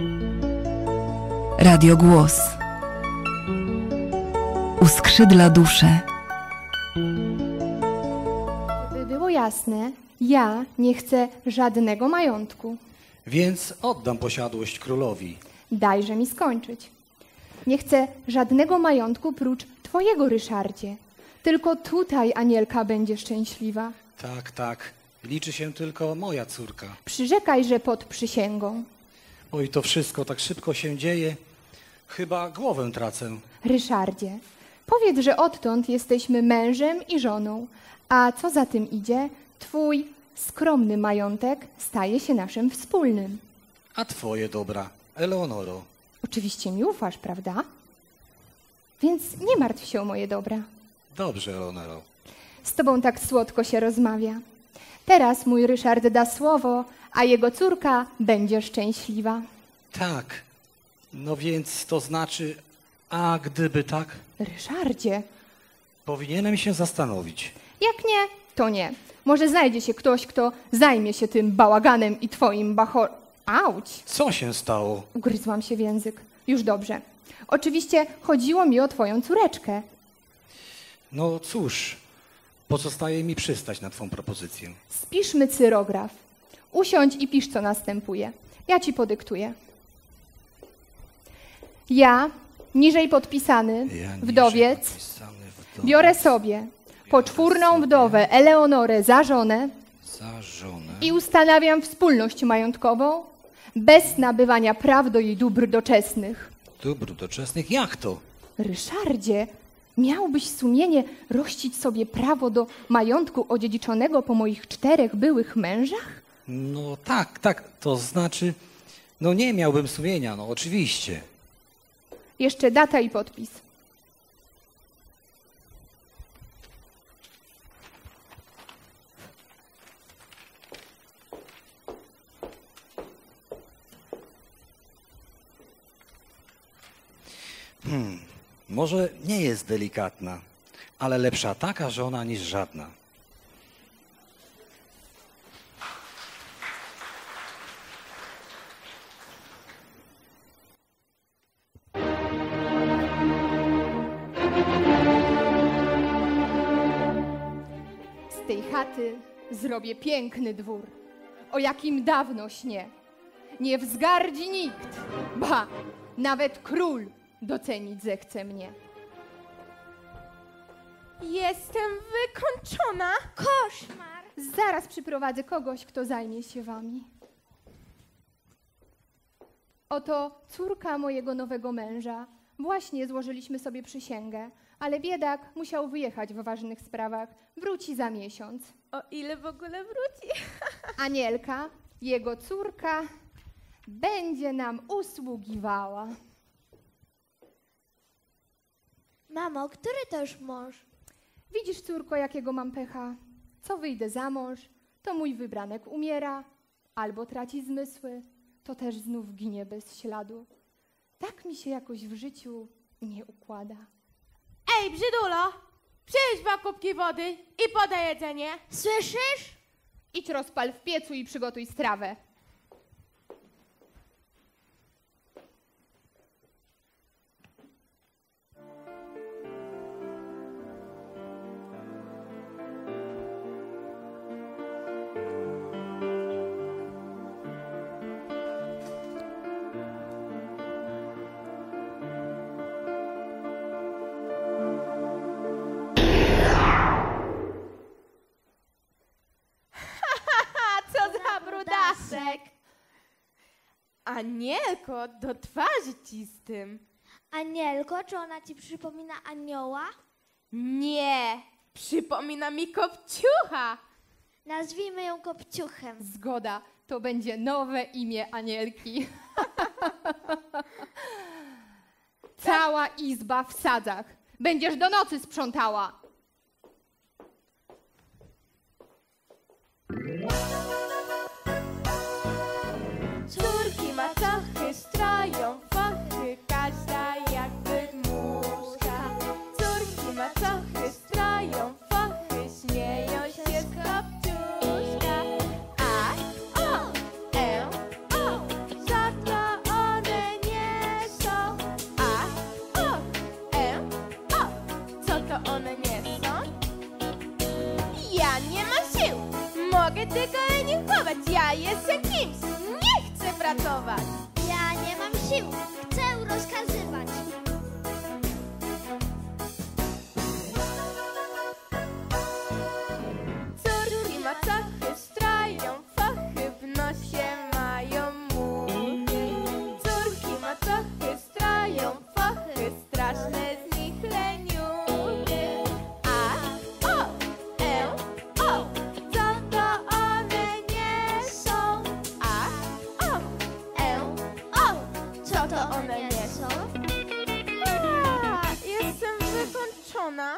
Radio Głos uskrzydla duszę. Żeby było jasne, ja nie chcę żadnego majątku. Więc oddam posiadłość królowi. Dajże mi skończyć. Nie chcę żadnego majątku prócz twojego, Ryszardzie. Tylko tutaj Anielka będzie szczęśliwa. Tak, tak. Liczy się tylko moja córka. Przyrzekaj, że pod przysięgą. Oj, to wszystko tak szybko się dzieje. Chyba głowę tracę. Ryszardzie, powiedz, że odtąd jesteśmy mężem i żoną, a co za tym idzie, twój skromny majątek staje się naszym wspólnym. A twoje dobra, Eleonoro? Oczywiście mi ufasz, prawda? Więc nie martw się o moje dobra. Dobrze, Eleonoro. Z tobą tak słodko się rozmawia. Teraz mój Ryszard da słowo, a jego córka będzie szczęśliwa. Tak. No więc to znaczy, a gdyby tak? Ryszardzie, Powinienem się zastanowić. jak nie, to nie. Może znajdzie się ktoś, kto zajmie się tym bałaganem i twoim Auć! Co się stało? Ugryzłam się w język. Już dobrze. Oczywiście chodziło mi o twoją córeczkę. No cóż, pozostaje mi przystać na twą propozycję. Spiszmy cyrograf. Usiądź i pisz, co następuje. Ja ci podyktuję. Ja, niżej podpisany, wdowiec, biorę sobie poczwórną wdowę Eleonorę za żonę i ustanawiam wspólność majątkową bez nabywania praw do jej dóbr doczesnych. Dóbr doczesnych? Jak to? Ryszardzie, miałbyś sumienie rościć sobie prawo do majątku odziedziczonego po moich 4 byłych mężach? No tak, tak, to znaczy, no nie miałbym sumienia, no oczywiście. Jeszcze data i podpis. Może nie jest delikatna, ale lepsza taka żona niż żadna. Z tej chaty zrobię piękny dwór, o jakim dawno śnie. Nie wzgardzi nikt, ba, nawet król docenić zechce mnie. Jestem wykończona. Koszmar! Zaraz przyprowadzę kogoś, kto zajmie się wami. Oto córka mojego nowego męża. Właśnie złożyliśmy sobie przysięgę, ale biedak musiał wyjechać w ważnych sprawach. Wróci za miesiąc. O ile w ogóle wróci? Anielka, jego córka, będzie nam usługiwała. Mamo, który to już mąż? Widzisz, córko, jakiego mam pecha? Co wyjdę za mąż, to mój wybranek umiera, albo traci zmysły, to też znów ginie bez śladu. Tak mi się jakoś w życiu nie układa. Ej, brzydulo! Przyjdź 2 kubki wody i podaj jedzenie. Słyszysz? Idź rozpal w piecu i przygotuj strawę. Anielko, do twarzy ci z tym. Anielko, czy ona ci przypomina anioła? Nie, przypomina mi Kopciucha. Nazwijmy ją Kopciuchem. Zgoda, to będzie nowe imię Anielki. Cała izba w sadzach. Będziesz do nocy sprzątała. Córki macochy stroją fochy, każda jak wydmuszka. Córki macochy stroją fochy, śmieją się z Kopciuszka. A, o, e, o, żartła o mnie tylko leniuchować. Ja jestem kimś, nie chcę pracować. Ja nie mam sił, chcę rozkazywać. Córki macochy strają fochy, w nosie mają muchy. Córki macochy strają fochy, straszne z nich leniuchy. A, o, o, co to one nie są? A, o, co to one nie są? Jestem wykończona.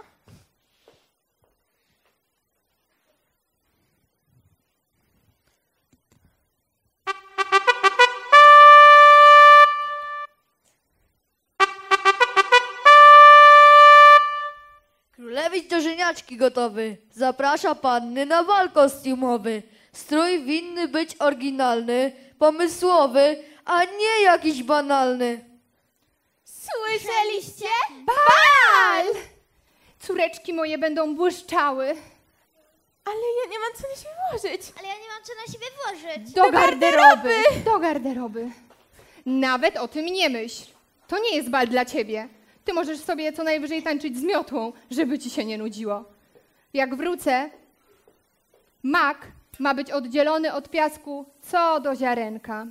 Królewicz do żeniaczki gotowy. Zaprasza panny na bal kostiumowy. Strój winny być oryginalny, pomysłowy, a nie jakiś banalny. Słyszeliście? Bal! Córeczki moje będą błyszczały. Ale ja nie mam co na siebie włożyć. Ale ja nie mam co na siebie włożyć. Do garderoby! Do garderoby. Nawet o tym nie myśl. To nie jest bal dla ciebie. Ty możesz sobie co najwyżej tańczyć z miotłą, żeby ci się nie nudziło. Jak wrócę, mak ma być oddzielony od piasku co do ziarenka.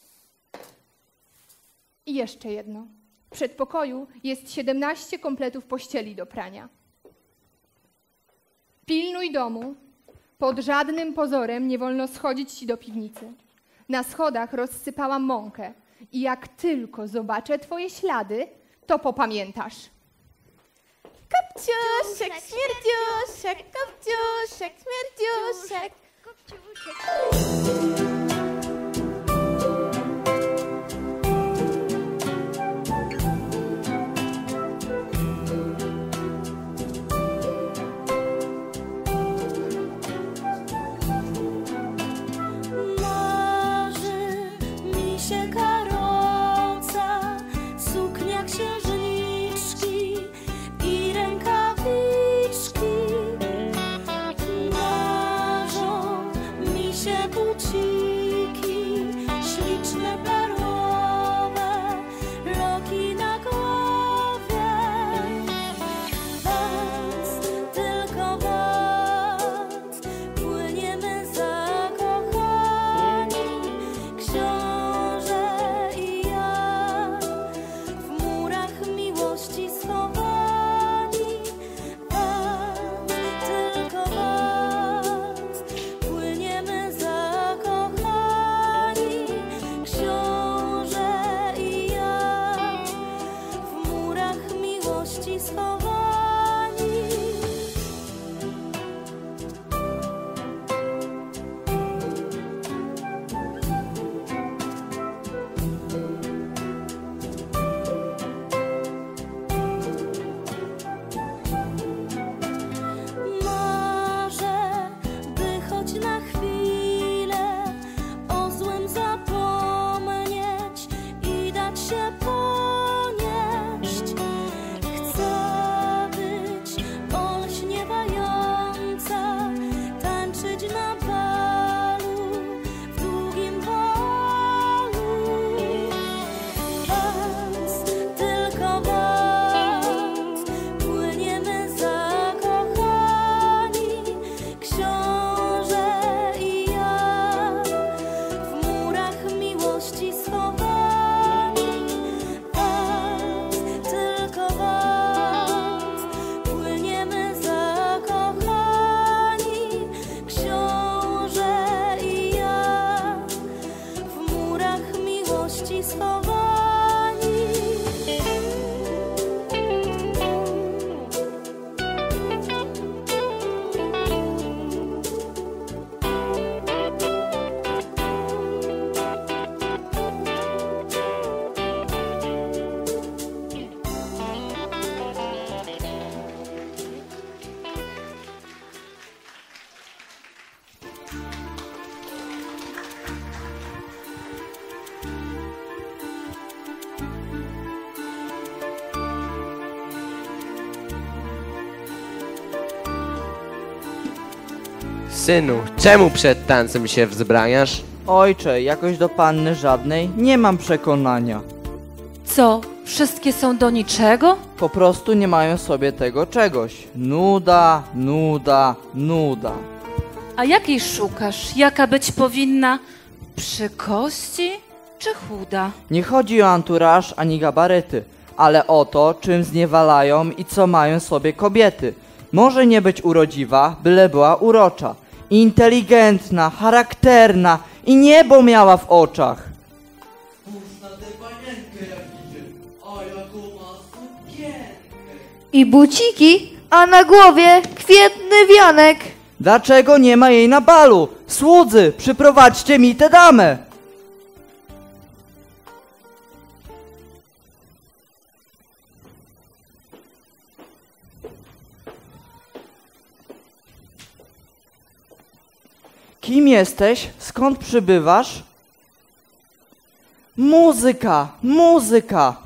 I jeszcze jedno. W przedpokoju jest 17 kompletów pościeli do prania. Pilnuj domu. Pod żadnym pozorem nie wolno schodzić ci do piwnicy. Na schodach rozsypałam mąkę i jak tylko zobaczę twoje ślady, to popamiętasz. Kopciuszek, śmierdziuszek, kopciuszek, śmierdziuszek. Kopciuszek. Marzy mi się karoca, suknia księżniczki i rękawiczki. Marzą mi się buciki, śliczne perłowe, loki na głowie. Was, tylko was, płyniemy zakochani, książę i ja, w murach miłości schowani. Was, tylko was, płyniemy zakochani, książę i ja, w murach miłości schowani. Marzę, by choć na chwilę o złym zapomnieć i dać się ponieść. Chcę być olśniewająca, tańczyć na balu, w długim balu. Was, tylko was, płyniemy zakochani, książę i ja, w murach miłości schowani. Was, tylko was, płyniemy zakochani, książę i ja, w murach miłości schowani. Synu, czemu przed tancem się wzbraniasz? Ojcze, jakoś do panny żadnej nie mam przekonania. Co, wszystkie są do niczego? Po prostu nie mają sobie tego czegoś. Nuda, nuda, nuda. A jakiej szukasz? Jaka być powinna? Przy kości czy chuda? Nie chodzi o anturaż ani gabaryty, ale o to, czym zniewalają i co mają sobie kobiety. Może nie być urodziwa, byle była urocza. Inteligentna, charakterna i niebo miała w oczach. I buciki, a na głowie kwietny wianek. Dlaczego nie ma jej na balu? Słudzy, przyprowadźcie mi tę damę! Kim jesteś? Skąd przybywasz? Muzyka, muzyka!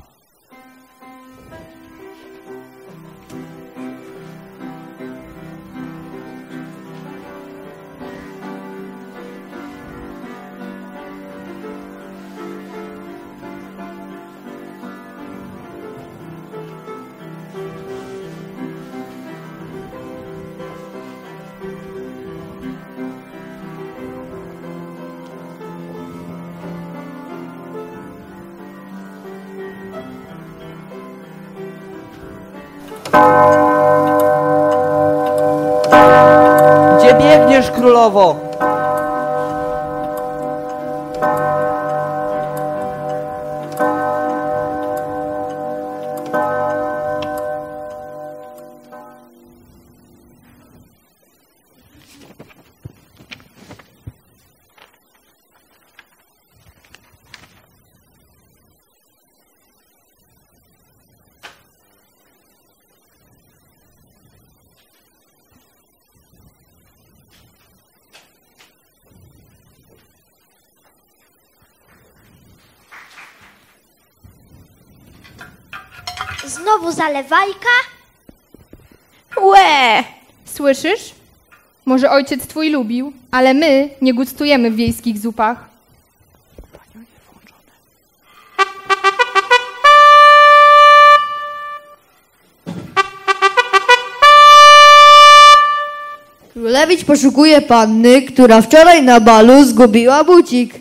Gdzie biegniesz, królowo? Znowu zalewajka? Łe! Słyszysz? Może ojciec twój lubił, ale my nie gustujemy w wiejskich zupach. Królewicz poszukuje panny, która wczoraj na balu zgubiła bucik.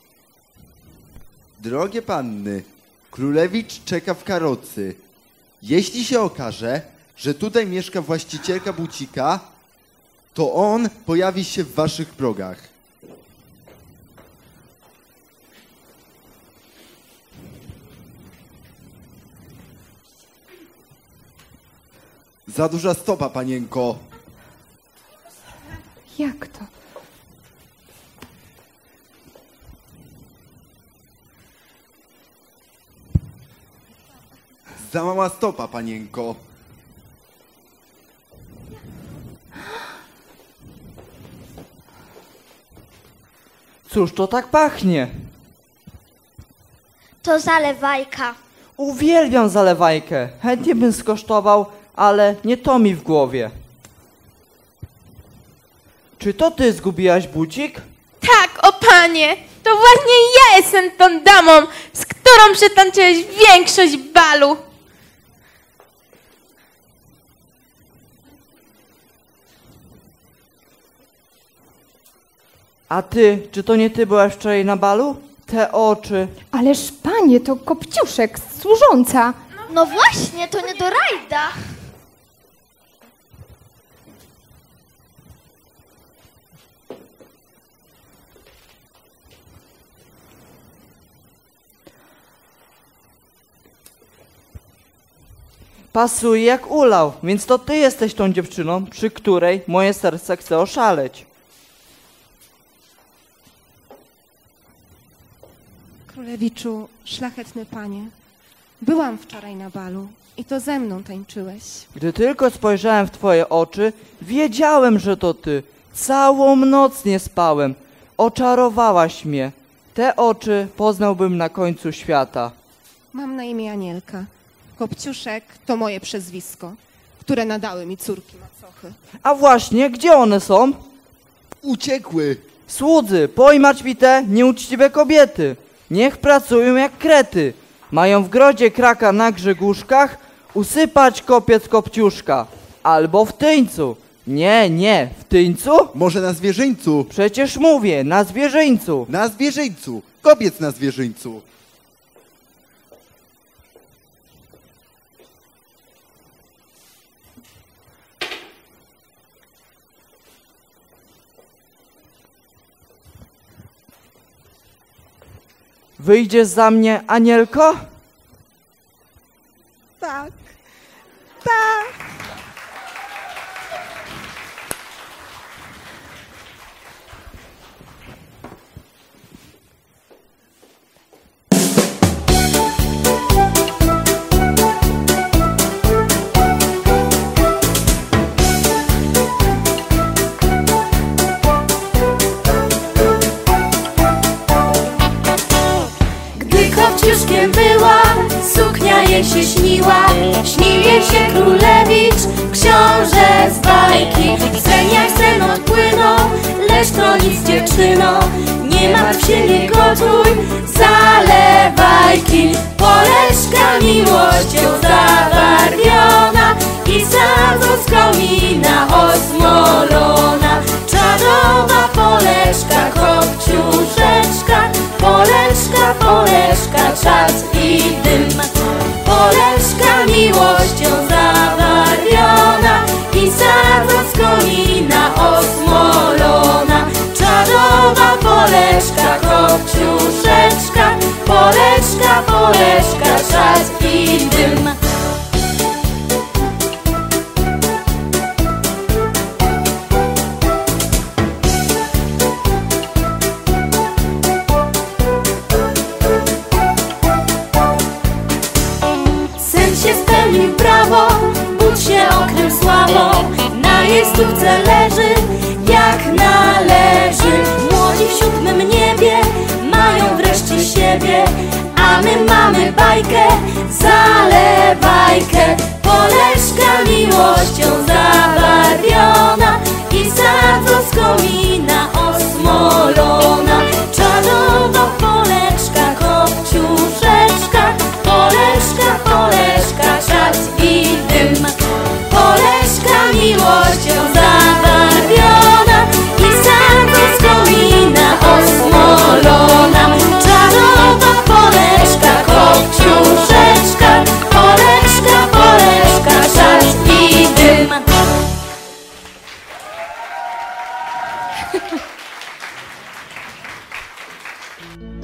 Drogie panny, królewicz czeka w karocy. Jeśli się okaże, że tutaj mieszka właścicielka bucika, to on pojawi się w waszych progach. Za duża stopa, panienko. Jak to? Za mała stopa, panienko. Cóż to tak pachnie? To zalewajka. Uwielbiam zalewajkę. Chętnie bym skosztował, ale nie to mi w głowie. Czy to ty zgubiłaś bucik? Tak, o panie, to właśnie ja jestem tą damą, z którą przetańczyłeś większość balu. A ty, czy to nie ty byłaś wczoraj na balu? Te oczy. Ależ panie, to Kopciuszek, służąca. No właśnie, to nie do rajda. Pasuje jak ulał, więc to ty jesteś tą dziewczyną, przy której moje serce chce oszaleć. Królewiczu, szlachetny panie, byłam wczoraj na balu i to ze mną tańczyłeś. Gdy tylko spojrzałem w twoje oczy, wiedziałem, że to ty. Całą noc nie spałem. Oczarowałaś mnie. Te oczy poznałbym na końcu świata. Mam na imię Anielka. Kopciuszek to moje przezwisko, które nadały mi córki macochy. A właśnie, gdzie one są? Uciekły. Słudzy, pojmać mi te nieuczciwe kobiety. Niech pracują jak krety. Mają w grodzie kraka na grzegórzkach, usypać kopiec kopciuszka. Albo w tyńcu. Nie, w tyńcu? Może na zwierzyńcu? Przecież mówię, na zwierzyńcu. Na zwierzyńcu. Kopiec na zwierzyńcu. Wyjdziesz za mnie, Anielko? Tak. Tak. Kopciuszkiem była, suknia jej się śniła. Śnił jej się królewicz, książę z bajki. Sen jak sen odpłynął, lecz to nic dziewczyno. Nie martw się, nie gotuj, zalewajki. Poleszka miłością zabarwiona i sadzą z komina osmolona. Czarowa Poleszka, kopciuszeczka, Poleszka, Poleszka, czas i dym. Poleszka miłością zabarwiona i sadzą z komina osmolona. Czarowa Poleszka, kopciuszeczka, Poleszka, Poleszka, czas i dym. Brawo, Bóg się okrył sławą, na jej stópce leży jak należy. Młodzi w 7. niebie mają wreszcie siebie, a my mamy bajkę, zalewajkę. Poleszka miłością zabarwiona i sadzą z komina osmolona. Czarowa Poleczka, kopciuszeczka, Poleszka, Poleszka, czas i dym. Poleszka miłością zabarwiona i sadzą z komina osmolona. Czarowa Poleszka, kopciuszeczka, Poleszka, Poleszka, czas i dym.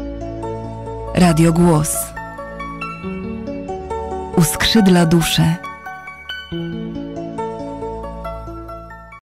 Radio Głos. Uskrzydla duszę.